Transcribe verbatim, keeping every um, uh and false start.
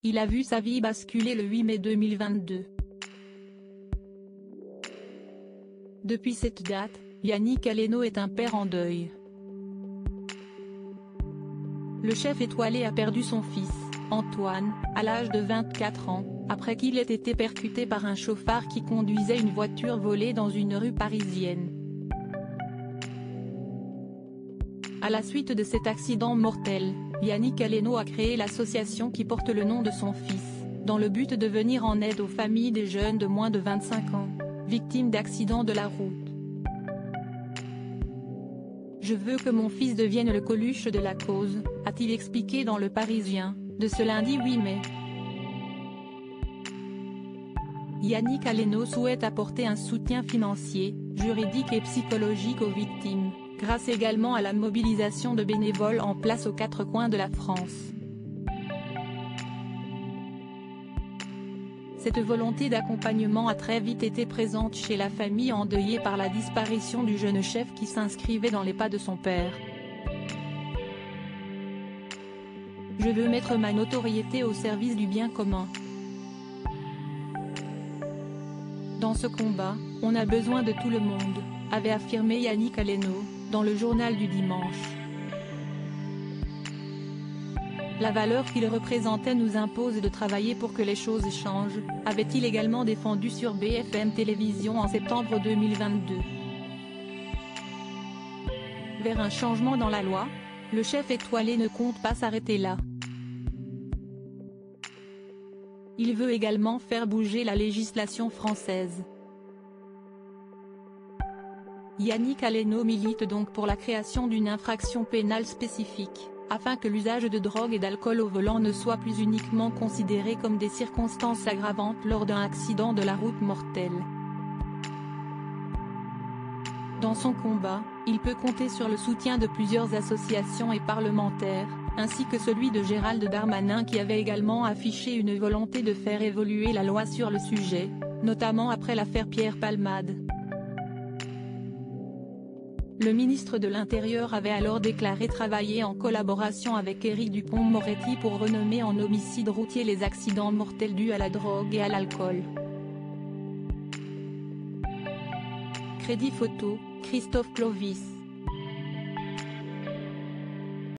il a vu sa vie basculer le huit mai deux mille vingt-deux. Depuis cette date, Yannick Aleno est un père en deuil. Le chef étoilé a perdu son fils, Antoine, à l'âge de vingt-quatre ans, après qu'il ait été percuté par un chauffard qui conduisait une voiture volée dans une rue parisienne. À la suite de cet accident mortel, Yannick Aleno a créé l'association qui porte le nom de son fils, dans le but de venir en aide aux familles des jeunes de moins de vingt-cinq ans, victimes d'accidents de la route. Je veux que mon fils devienne le Coluche de la cause, a-t-il expliqué dans Le Parisien, de ce lundi huit mai. Yannick Aleno souhaite apporter un soutien financier, juridique et psychologique aux victimes, grâce également à la mobilisation de bénévoles en place aux quatre coins de la France. Cette volonté d'accompagnement a très vite été présente chez la famille endeuillée par la disparition du jeune chef qui s'inscrivait dans les pas de son père. Je veux mettre ma notoriété au service du bien commun. Dans ce combat, on a besoin de tout le monde, avait affirmé Yannick Aleno, dans le journal du dimanche. La valeur qu'il représentait nous impose de travailler pour que les choses changent, avait-il également défendu sur B F M Télévision en septembre deux mille vingt-deux. Vers un changement dans la loi, le chef étoilé ne compte pas s'arrêter là. Il veut également faire bouger la législation française. Yannick Aleno milite donc pour la création d'une infraction pénale spécifique, afin que l'usage de drogue et d'alcool au volant ne soit plus uniquement considéré comme des circonstances aggravantes lors d'un accident de la route mortel. Dans son combat, il peut compter sur le soutien de plusieurs associations et parlementaires, ainsi que celui de Gérald Darmanin qui avait également affiché une volonté de faire évoluer la loi sur le sujet, notamment après l'affaire Pierre Palmade. Le ministre de l'Intérieur avait alors déclaré travailler en collaboration avec Éric Dupond-Moretti pour renommer en homicide routier les accidents mortels dus à la drogue et à l'alcool. Crédit photo, Christophe Clovis.